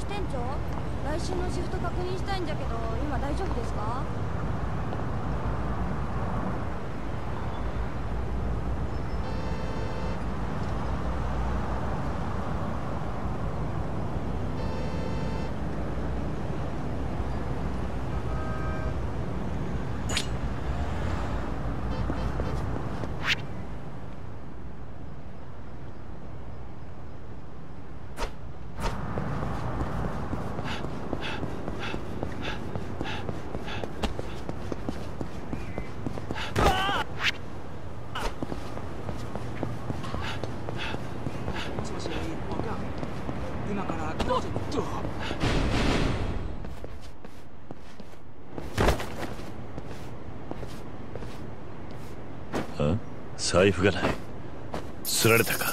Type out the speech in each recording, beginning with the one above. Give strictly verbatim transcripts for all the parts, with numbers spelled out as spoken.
店長、来週のシフト確認したいんだけど、今大丈夫ですか？ 財布がない。すられたか。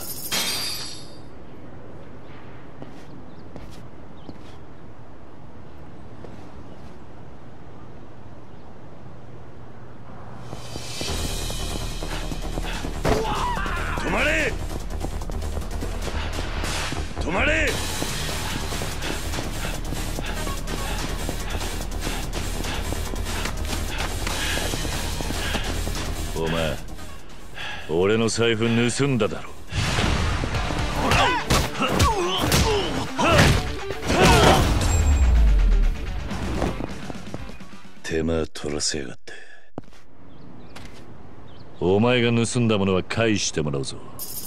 止まれ止まれ。お前、俺の財布盗んだだろ。手間取らせやがって。お前が盗んだものは返してもらうぞ。